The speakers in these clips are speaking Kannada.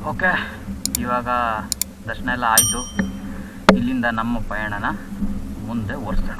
ಓಕೆ, ಇವಾಗ ದರ್ಶನ ಎಲ್ಲ ಆಯಿತು. ಇಲ್ಲಿಂದ ನಮ್ಮ ಪಯಣನ ಮುಂದೆ ಓಡಿಸೋಣ.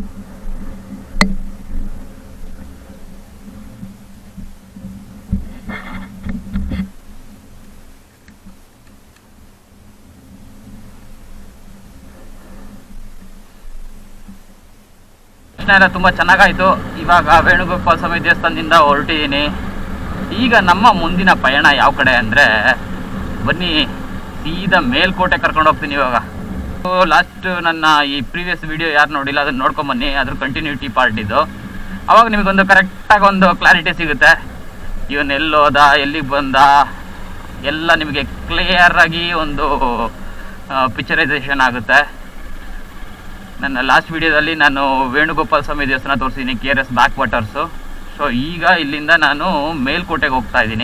ದರ್ಶನ ಎಲ್ಲ ತುಂಬ ಚೆನ್ನಾಗಾಯಿತು. ಇವಾಗ ವೇಣುಗೋಪಾಲ ಸ್ವಾಮಿ ದೇವಸ್ಥಾನದಿಂದ ಹೊರಟಿದ್ದೀನಿ. ಈಗ ನಮ್ಮ ಮುಂದಿನ ಪಯಣ ಯಾವ ಕಡೆ ಅಂದರೆ, ಬನ್ನಿ ಸೀದಾ ಮೇಲ್ಕೋಟೆ ಕರ್ಕೊಂಡು ಹೋಗ್ತೀನಿ. ಇವಾಗ ಲಾಸ್ಟ್ ನನ್ನ ಈ ಪ್ರೀವಿಯಸ್ ವಿಡಿಯೋ ಯಾರು ನೋಡಿಲ್ಲ ಅದನ್ನು ನೋಡ್ಕೊಂಬನ್ನಿ, ಅದ್ರ ಕಂಟಿನ್ಯೂಟಿ ಪಾರ್ಟ್ ಇದು. ಅವಾಗ ನಿಮಗೊಂದು ಕರೆಕ್ಟಾಗಿ ಒಂದು ಕ್ಲಾರಿಟಿ ಸಿಗುತ್ತೆ. ಇವನು ಎಲ್ಲೋದ, ಎಲ್ಲಿಗೆ ಬಂದ, ಎಲ್ಲ ನಿಮಗೆ ಕ್ಲಿಯರಾಗಿ ಒಂದು ಪಿಕ್ಚರೈಸೇಷನ್ ಆಗುತ್ತೆ. ನನ್ನ ಲಾಸ್ಟ್ ವಿಡಿಯೋದಲ್ಲಿ ನಾನು ವೇಣುಗೋಪಾಲ ಸ್ವಾಮಿ ದೇವಸ್ಥಾನ ತೋರಿಸಿದ್ದೀನಿ, KRS ಬ್ಯಾಕ್ ವಾಟರ್ಸು. ಸೊ ಈಗ ಇಲ್ಲಿಂದ ನಾನು ಮೇಲ್ಕೋಟೆಗೆ ಹೋಗ್ತಾ ಇದ್ದೀನಿ.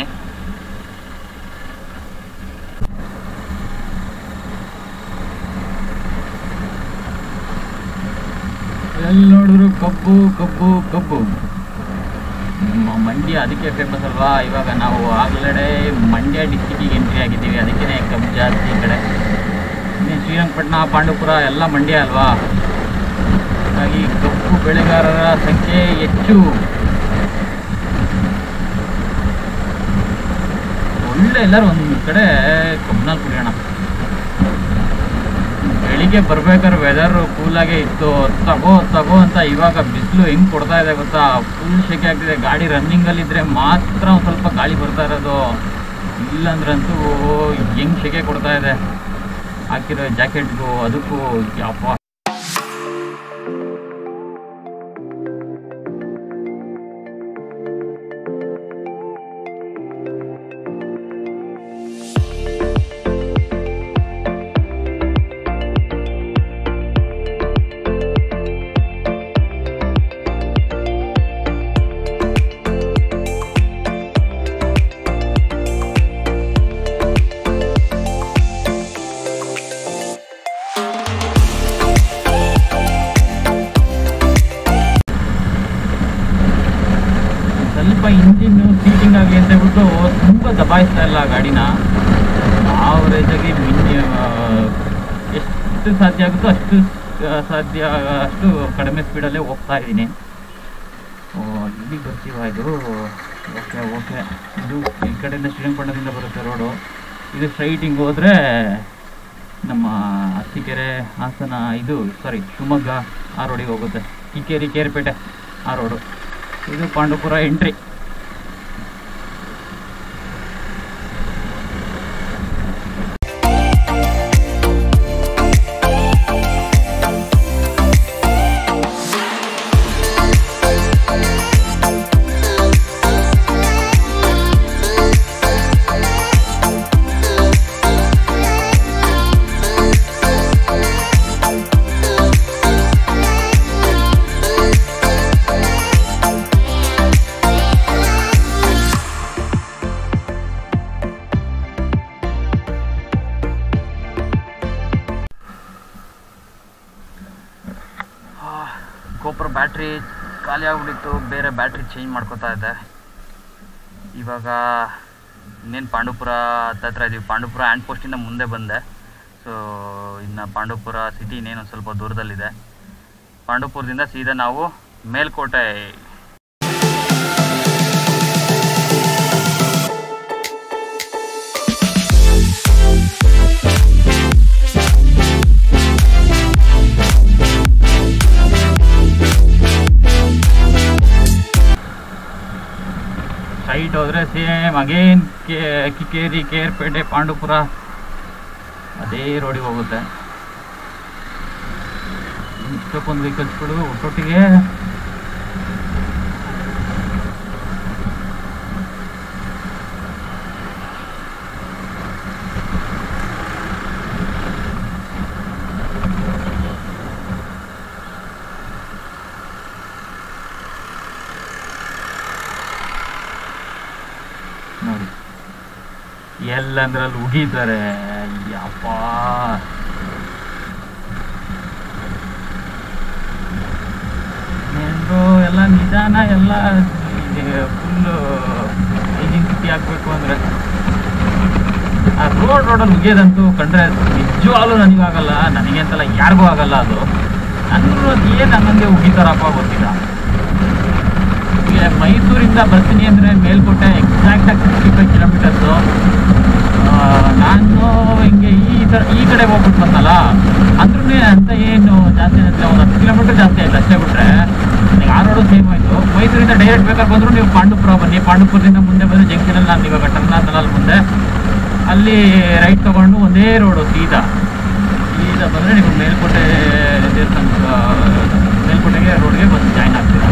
ಎಲ್ಲಿ ನೋಡಿದ್ರು ಕಬ್ಬು ಕಬ್ಬು ಕಬ್ಬು. ನಮ್ಮ ಮಂಡ್ಯ ಅದಕ್ಕೆ ಫೇಮಸ್ ಅಲ್ವಾ. ಇವಾಗ ನಾವು ಆಗಲೇ ಮಂಡ್ಯ ಡಿಸ್ಟಿಕ್ಕಿಗೆ ಎಂಟ್ರಿ ಆಗಿದ್ದೀವಿ, ಅದಕ್ಕೇ ಕಬ್ಬು ಜಾಸ್ತಿ ಈ ಕಡೆ. ಇನ್ನು ಶ್ರೀರಂಗಪಟ್ಟಣ, ಪಾಂಡವಪುರ ಎಲ್ಲ ಮಂಡ್ಯ ಅಲ್ವಾ, ಹಾಗಾಗಿ ಕಬ್ಬು ಬೆಳೆಗಾರರ ಸಂಖ್ಯೆ ಹೆಚ್ಚು. ಒಳ್ಳೆ ಎಲ್ಲರೂ ಒಂದು ಕಡೆ ಕಬ್ಬನಲ್ಲಿ ಕುಡಿಯೋಣ. ಬೆಳಿಗ್ಗೆ ಬರ್ಬೇಕಾದ್ರೆ ವೆದರ್ ಕೂಲಾಗೇ ಇತ್ತು, ತಗೋ ಅಂತ. ಇವಾಗ ಬಿಸಿಲು ಹೆಂಗೆ ಕೊಡ್ತಾ ಇದೆ ಗೊತ್ತಾ, ಫುಲ್ ಶೆಕೆ ಆಗ್ತಿದೆ. ಗಾಡಿ ರನ್ನಿಂಗಲ್ಲಿದ್ದರೆ ಮಾತ್ರ ಒಂದು ಸ್ವಲ್ಪ ಗಾಳಿ ಬರ್ತಾ ಇರೋದು, ಇಲ್ಲಾಂದ್ರಂತೂ ಹೆಂಗೆ ಶೆಕೆ ಕೊಡ್ತಾ ಇದೆ. ಹಾಕಿರೋ ಜಾಕೆಟ್ಗೂ ಅದಕ್ಕೂ ಯಪ್ಪ. ಇಂಜಿನ್ ಸೀಟಿಂಗ್ ಆಗಲಿ ಅಂತ ಹೇಳ್ಬಿಟ್ಟು ತುಂಬ ದಬಾಯಿಸ್ತಾ ಇಲ್ಲ ಗಾಡಿನ. ಆವ್ರೇಜಾಗಿ ಎಷ್ಟು ಸಾಧ್ಯ ಆಗುತ್ತೋ ಅಷ್ಟು ಕಡಿಮೆ ಸ್ಪೀಡಲ್ಲೇ ಹೋಗ್ತಾ ಇದ್ದೀನಿ. ಇಲ್ಲಿ ಬರ್ತೀವ ಇದು? ಓಕೆ. ಇದು ಈ ಕಡೆಯಿಂದ ಶ್ರೀರಂಗಪಟ್ಟಣದಿಂದ ಬರುತ್ತೆ ರೋಡು. ಇದು ಸ್ಟ್ರೈಟಿಂಗ್ ಹೋದರೆ ನಮ್ಮ ಅರಸೀಕೆರೆ, ಹಾಸನ, ಶಿವಮೊಗ್ಗ ಆ ರೋಡಿಗೆ ಹೋಗುತ್ತೆ. ಕಿಕ್ಕೇರಿ, ಕೇರ್ಪೇಟೆ ಆ ರೋಡು. ಇದು ಪಾಂಡವಪುರ ಎಂಟ್ರಿ. ಗೋಪುರ ಬ್ಯಾಟ್ರಿ ಖಾಲಿ ಆಗ್ಬಿಟ್ಟಿತ್ತು, ಬೇರೆ ಬ್ಯಾಟ್ರಿ ಚೇಂಜ್ ಮಾಡ್ಕೋತಾ ಇದ್ದೆ. ಇವಾಗ ಇನ್ನೇನು ಪಾಂಡವಪುರ ಹತ್ರ ಇದ್ದೀವಿ. ಪಾಂಡವಪುರ ಹ್ಯಾಂಡ್ ಪೋಸ್ಟಿಂದ ಮುಂದೆ ಬಂದೆ. ಸೊ ಇನ್ನು ಪಾಂಡವಪುರ ಸಿಟಿ ಇನ್ನೇನು ಸ್ವಲ್ಪ ದೂರದಲ್ಲಿದೆ. ಪಾಂಡವಪುರದಿಂದ ಸೀದಾ ನಾವು ಮೇಲ್ಕೋಟೆ. ಸ್ಟ್ರೈಟ್ ಹೋದರೆ ಸೇಮ್ ಅಗೇನ್ ಕಿಕ್ಕೇರಿ, ಕೇರ್ಪೇಟೆ, ಪಾಂಡವಪುರ ಅದೇ ರೋಡಿಗೆ ಹೋಗುತ್ತೆ. ಇಷ್ಟಕ್ಕೊಂದು ವೆಹಿಕಲ್ಸ್ಗಳು ಒಟ್ಟೊಟ್ಟಿಗೆ. ನೋಡಿ ಎಲ್ಲಂದ್ರಲ್ಲಿ ಉಗಿತಾರೆ. ಯಪ್ಪ, ಎಲ್ಲ ನಿಧಾನ, ಎಲ್ಲ ಫುಲ್ಲು ಇಂಜಿನ್ ಕಿಟ್ಟಿ ಹಾಕ್ಬೇಕು ಅಂದರೆ ಆ ರೋಡಲ್ಲಿ ಮುಗಿಯೋದಂತೂ ಕಂಡ್ರೆ ನಿಜವಾಗ್ಲೂ ನನಗಾಗಲ್ಲ, ನನಗೆ ಅಂತಲ್ಲ ಯಾರಿಗೂ ಆಗಲ್ಲ. ಅದು ನನಗೂ ಅದು ಏನು ಹಂಗಂಗೆ ಉಗಿತಾರಪ್ಪ ಗೊತ್ತಿಲ್ಲ. ಈಗ ಮೈಸೂರಿಂದ ಬರ್ತೀನಿ ಅಂದರೆ ಮೇಲ್ಕೋಟೆ ಎಕ್ಸಾಕ್ಟಾಗಿ 65 ಕಿಲೋಮೀಟರ್ಸು. ನಾನು ಹಿಂಗೆ ಈ ಕಡೆ ಹೋಗ್ಬಿಟ್ಟು ಬಂದಲ್ಲ, ಅಂದ್ರೂ ಅಂತ ಏನು ಜಾಸ್ತಿ ಅಂದರೆ ಒಂದು 10 ಕಿಲೋಮೀಟರ್ ಜಾಸ್ತಿ ಆಯ್ತು ಅಷ್ಟೇ. ಬಿಟ್ಟರೆ ನನಗೆ ಆ ರೋಡು ಸೇಮ್ ಆಯಿತು. ಮೈಸೂರಿಂದ ಡೈರೆಕ್ಟ್ ಬೇಕಾದ್ರೆ ಬಂದರೂ ನೀವು ಪಾಂಡುಪುರ ಬನ್ನಿ, ಪಾಂಡುಪುರದಿಂದ ಮುಂದೆ ಬಂದರೆ ಜಂಕ್ಷನಲ್ಲಿ ನಾನು ಇವಾಗ ಟರ್ನಾದಲ್ಲಿ ಮುಂದೆ ಅಲ್ಲಿ ರೈಟ್ ತೊಗೊಂಡು ಒಂದೇ ರೋಡು ಸೀದಾ ಬಂದರೆ ನೀವು ಮೇಲ್ಕೋಟೆ ದೇವಸ್ಥಾನ ಮೇಲ್ಕೋಟೆಗೆ ರೋಡ್ಗೆ ಬಂದು ಜಾಯ್ನ್ ಆಗ್ತೀರಾ.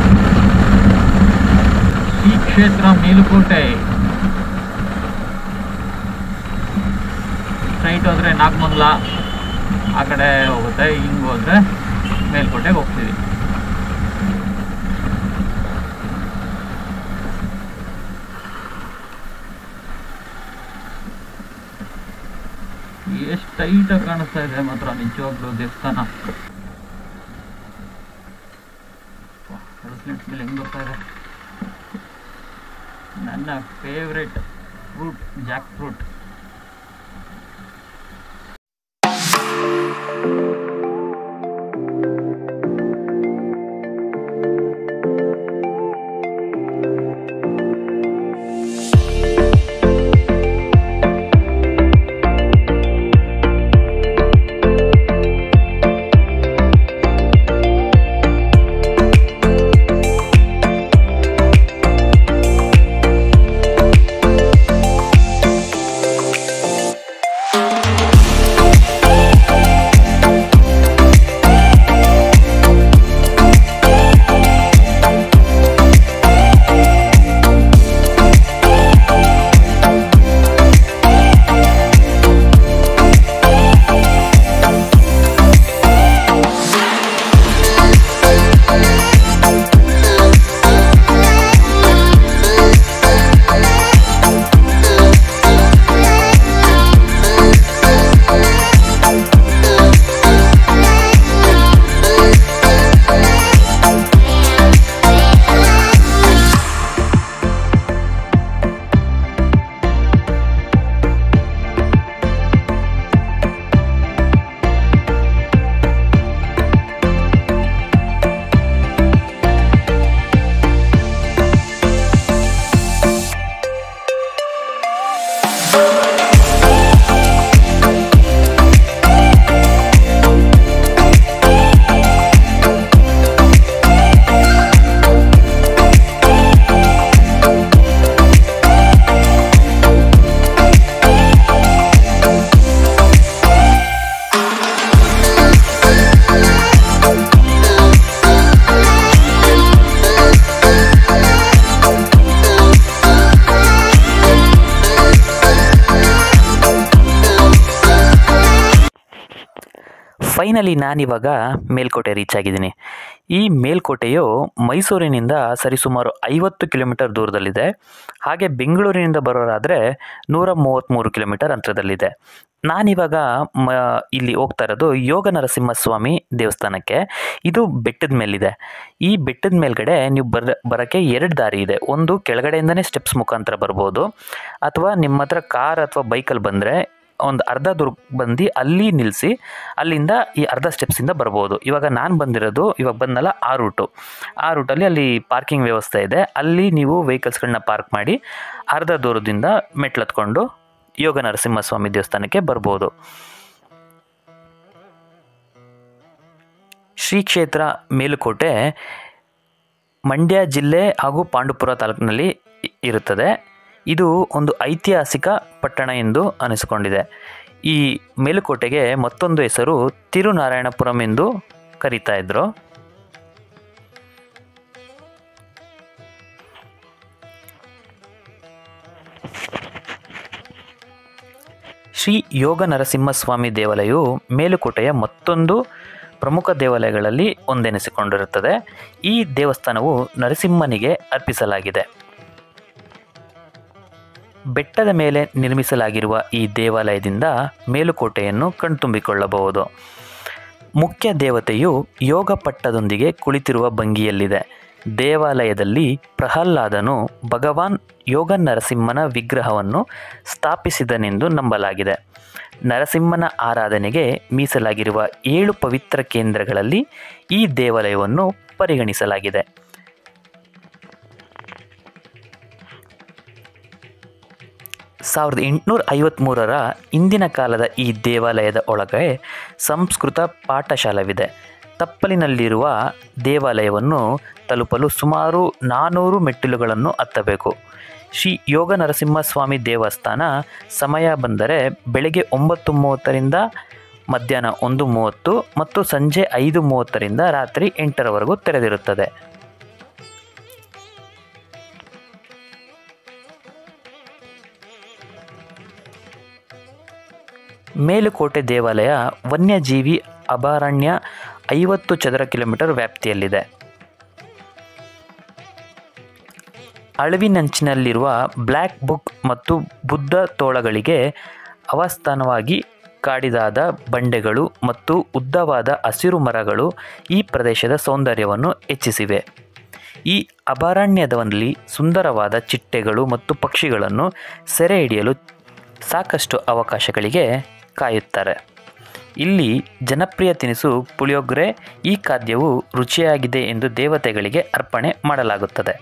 ಶ್ರೀ ಕ್ಷೇತ್ರ ಮೇಲುಕೋಟೆ. ಸ್ಟ್ರೈಟ್ ಹೋದರೆ ನಾಗಮಂಗಲ ಆ ಕಡೆ ಹೋಗುತ್ತೆ, ಹಿಂಗೆ ಹೋದರೆ ಮೇಲ್ಕೋಟೆಗೆ ಹೋಗ್ತೀವಿ. ಎಷ್ಟು ಟೈಟಾಗಿ ಕಾಣಿಸ್ತಾ ಇದೆ ಮಾತ್ರ ನಿಜವಾಗ್ಲೂ ದೇವಸ್ಥಾನ. ಮೇಲೆ ಹೆಂಗೆ ಬರ್ತಾ ಇದೆ. ನನ್ನ favourite fruit jackfruit. Finally ನಾನಿವಾಗ ಮೇಲ್ಕೋಟೆ ರೀಚ್ ಆಗಿದ್ದೀನಿ. ಈ ಮೇಲ್ಕೋಟೆಯು ಮೈಸೂರಿನಿಂದ ಸರಿಸುಮಾರು 50 ಕಿಲೋಮೀಟರ್ ದೂರದಲ್ಲಿದೆ. ಹಾಗೆ ಬೆಂಗಳೂರಿನಿಂದ ಬರೋರಾದರೆ 133 ಕಿಲೋಮೀಟರ್ ಅಂತರದಲ್ಲಿದೆ. ನಾನಿವಾಗ ಇಲ್ಲಿ ಹೋಗ್ತಾ ಇರೋದು ಯೋಗ ನರಸಿಂಹಸ್ವಾಮಿ ದೇವಸ್ಥಾನಕ್ಕೆ. ಇದು ಬೆಟ್ಟದ ಮೇಲಿದೆ. ಈ ಬೆಟ್ಟದ ಮೇಲ್ಗಡೆ ನೀವು ಬರೋಕ್ಕೆ 2 ದಾರಿ ಇದೆ. ಒಂದು ಕೆಳಗಡೆಯಿಂದನೇ ಸ್ಟೆಪ್ಸ್ ಮುಖಾಂತರ ಬರ್ಬೋದು, ಅಥವಾ ನಿಮ್ಮ ಹತ್ರ ಕಾರ್ ಅಥವಾ ಬೈಕಲ್ಲಿ ಬಂದರೆ ಒಂದು ಅರ್ಧ ದೂರ ಬಂದು ಅಲ್ಲಿ ನಿಲ್ಲಿಸಿ ಅಲ್ಲಿಂದ ಈ ಅರ್ಧ ಸ್ಟೆಪ್ಸಿಂದ ಬರ್ಬೋದು. ಇವಾಗ ನಾನು ಬಂದಿರೋದು ಇವಾಗ ಬಂದಲ್ಲ ಆ ರೂಟಲ್ಲಿ ಅಲ್ಲಿ ಪಾರ್ಕಿಂಗ್ ವ್ಯವಸ್ಥೆ ಇದೆ. ಅಲ್ಲಿ ನೀವು ವೆಹಿಕಲ್ಸ್ಗಳನ್ನ ಪಾರ್ಕ್ ಮಾಡಿ ಅರ್ಧ ದೂರದಿಂದ ಮೆಟ್ಲತ್ಕೊಂಡು ಯೋಗ ನರಸಿಂಹಸ್ವಾಮಿ ದೇವಸ್ಥಾನಕ್ಕೆ ಬರ್ಬೋದು. ಶ್ರೀ ಕ್ಷೇತ್ರ ಮೇಲುಕೋಟೆ ಮಂಡ್ಯ ಜಿಲ್ಲೆ ಹಾಗೂ ಪಾಂಡುಪುರ ತಾಲೂಕಿನಲ್ಲಿ ಇರುತ್ತದೆ. ಇದು ಒಂದು ಐತಿಹಾಸಿಕ ಪಟ್ಟಣ ಎಂದು ಅನಿಸಿಕೊಂಡಿದೆ. ಈ ಮೇಲುಕೋಟೆಗೆ ಮತ್ತೊಂದು ಹೆಸರು ತಿರುನಾರಾಯಣಪುರಂ ಎಂದು ಕರೀತಾ ಇದ್ರು. ಶ್ರೀ ಯೋಗ ನರಸಿಂಹಸ್ವಾಮಿ ದೇವಾಲಯವು ಮೇಲುಕೋಟೆಯ ಮತ್ತೊಂದು ಪ್ರಮುಖ ದೇವಾಲಯಗಳಲ್ಲಿ ಒಂದೆನಿಸಿಕೊಂಡಿರುತ್ತದೆ. ಈ ದೇವಸ್ಥಾನವು ನರಸಿಂಹನಿಗೆ ಅರ್ಪಿಸಲಾಗಿದೆ. ಬೆಟ್ಟದ ಮೇಲೆ ನಿರ್ಮಿಸಲಾಗಿರುವ ಈ ದೇವಾಲಯದಿಂದ ಮೇಲುಕೋಟೆಯನ್ನು ಕಣ್ತುಂಬಿಕೊಳ್ಳಬಹುದು. ಮುಖ್ಯ ದೇವತೆಯು ಯೋಗ ಪಟ್ಟದೊಂದಿಗೆ ಕುಳಿತಿರುವ ಭಂಗಿಯಲ್ಲಿದೆ. ದೇವಾಲಯದಲ್ಲಿ ಪ್ರಹ್ಲಾದನು ಭಗವಾನ್ ಯೋಗ ನರಸಿಂಹನ ವಿಗ್ರಹವನ್ನು ಸ್ಥಾಪಿಸಿದನೆಂದು ನಂಬಲಾಗಿದೆ. ನರಸಿಂಹನ ಆರಾಧನೆಗೆ ಮೀಸಲಾಗಿರುವ 7 ಪವಿತ್ರ ಕೇಂದ್ರಗಳಲ್ಲಿ ಈ ದೇವಾಲಯವನ್ನು ಪರಿಗಣಿಸಲಾಗಿದೆ. ಸಾವಿರದ 853ರ ಹಿಂದಿನ ಕಾಲದ ಈ ದೇವಾಲಯದ ಒಳಗೆ ಸಂಸ್ಕೃತ ಪಾಠಶಾಲೆವಿದೆ. ತಪ್ಪಲಿನಲ್ಲಿರುವ ದೇವಾಲಯವನ್ನು ತಲುಪಲು ಸುಮಾರು 400 ಮೆಟ್ಟಿಲುಗಳನ್ನು ಹತ್ತಬೇಕು. ಶ್ರೀ ಯೋಗ ನರಸಿಂಹಸ್ವಾಮಿ ದೇವಸ್ಥಾನ ಸಮಯ ಬಂದರೆ ಬೆಳಗ್ಗೆ 9:30ರಿಂದ ಮಧ್ಯಾಹ್ನ 1:30 ಮತ್ತು ಸಂಜೆ 5:30ರಿಂದ ರಾತ್ರಿ 8ರವರೆಗೂ ತೆರೆದಿರುತ್ತದೆ. ಮೇಲುಕೋಟೆ ದೇವಾಲಯ ವನ್ಯಜೀವಿ ಅಭಯಾರಣ್ಯ 50 ಚದರ ಕಿಲೋಮೀಟರ್ ವ್ಯಾಪ್ತಿಯಲ್ಲಿದೆ. ಅಳಿವಿನಂಚಿನಲ್ಲಿರುವ ಬ್ಲ್ಯಾಕ್ ಬುಕ್ ಮತ್ತು ಬುದ್ಧ ತೋಳಗಳಿಗೆ ಅವಸ್ಥಾನವಾಗಿ ಕಾಡಿದಾದ ಬಂಡೆಗಳು ಮತ್ತು ಉದ್ದವಾದ ಹಸಿರು ಮರಗಳು ಈ ಪ್ರದೇಶದ ಸೌಂದರ್ಯವನ್ನು ಹೆಚ್ಚಿಸಿವೆ. ಈ ಅಭಯಾರಣ್ಯದಲ್ಲಿ ಸುಂದರವಾದ ಚಿಟ್ಟೆಗಳು ಮತ್ತು ಪಕ್ಷಿಗಳನ್ನು ಸೆರೆ ಹಿಡಿಯಲು ಸಾಕಷ್ಟು ಅವಕಾಶಗಳಿಗೆ ಕಾಯುತ್ತಾರೆ. ಇಲ್ಲಿ ಜನಪ್ರಿಯ ತಿನಿಸು ಪುಳಿಯೋಗರೆ. ಈ ಖಾದ್ಯವು ರುಚಿಯಾಗಿದೆ ಎಂದು ದೇವತೆಗಳಿಗೆ ಅರ್ಪಣೆ ಮಾಡಲಾಗುತ್ತದೆ.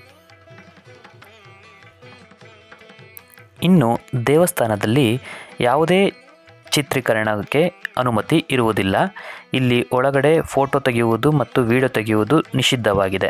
ಇನ್ನು ದೇವಸ್ಥಾನದಲ್ಲಿ ಯಾವುದೇ ಚಿತ್ರೀಕರಣಕ್ಕೆ ಅನುಮತಿ ಇರುವುದಿಲ್ಲ. ಇಲ್ಲಿ ಒಳಗಡೆ ಫೋಟೋ ತೆಗೆಯುವುದು ಮತ್ತು ವಿಡಿಯೋ ತೆಗೆಯುವುದು ನಿಷಿದ್ಧವಾಗಿದೆ.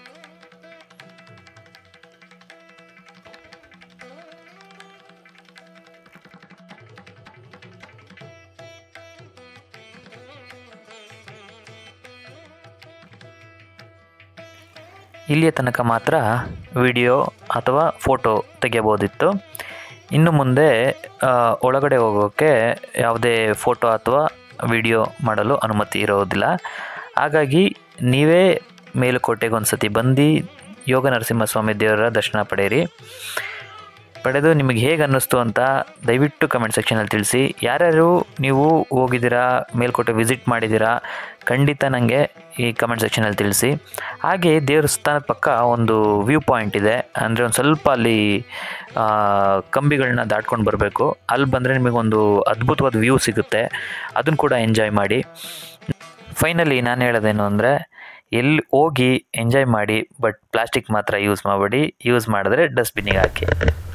ಇಲ್ಲಿಯ ತನಕ ಮಾತ್ರ ವಿಡಿಯೋ ಅಥವಾ ಫೋಟೋ ತೆಗೆಯಬಹುದಿತ್ತು. ಇನ್ನು ಮುಂದೆ ಒಳಗಡೆ ಹೋಗೋಕ್ಕೆ ಯಾವುದೇ ಫೋಟೋ ಅಥವಾ ವಿಡಿಯೋ ಮಾಡಲು ಅನುಮತಿ ಇರೋದಿಲ್ಲ. ಹಾಗಾಗಿ ನೀವೇ ಮೇಲುಕೋಟೆಗೆ ಒಂದು ಸತಿ ಬಂದು ಯೋಗ ನರಸಿಂಹಸ್ವಾಮಿ ದೇವರ ದರ್ಶನ ಪಡೆದು ನಿಮಗೆ ಹೇಗೆ ಅನ್ನಿಸ್ತು ಅಂತ ದಯವಿಟ್ಟು ಕಮೆಂಟ್ ಸೆಕ್ಷನಲ್ಲಿ ತಿಳಿಸಿ. ಯಾರ್ಯಾರು ನೀವು ಹೋಗಿದ್ದೀರಾ, ಮೇಲುಕೋಟೆ ವಿಸಿಟ್ ಮಾಡಿದ್ದೀರಾ, ಖಂಡಿತ ನನಗೆ ಈ ಕಮೆಂಟ್ ಸೆಕ್ಷನಲ್ಲಿ ತಿಳಿಸಿ. ಹಾಗೆ ದೇವಸ್ಥಾನದ ಪಕ್ಕ ಒಂದು ವ್ಯೂ ಪಾಯಿಂಟ್ ಇದೆ. ಅಂದರೆ ಒಂದು ಸ್ವಲ್ಪ ಅಲ್ಲಿ ಕಂಬಿಗಳನ್ನ ದಾಟ್ಕೊಂಡು ಬರಬೇಕು. ಅಲ್ಲಿ ಬಂದರೆ ನಿಮಗೊಂದು ಅದ್ಭುತವಾದ ವ್ಯೂ ಸಿಗುತ್ತೆ. ಅದನ್ನು ಕೂಡ ಎಂಜಾಯ್ ಮಾಡಿ. ಫೈನಲಿ ನಾನು ಹೇಳೋದೇನು ಅಂದರೆ, ಎಲ್ಲಿ ಹೋಗಿ ಎಂಜಾಯ್ ಮಾಡಿ, ಬಟ್ ಪ್ಲಾಸ್ಟಿಕ್ ಮಾತ್ರ ಯೂಸ್ ಮಾಡಬೇಡಿ. ಯೂಸ್ ಮಾಡಿದ್ರೆ ಡಸ್ಟ್ಬಿನ್ನಿಗೆ ಹಾಕಿ.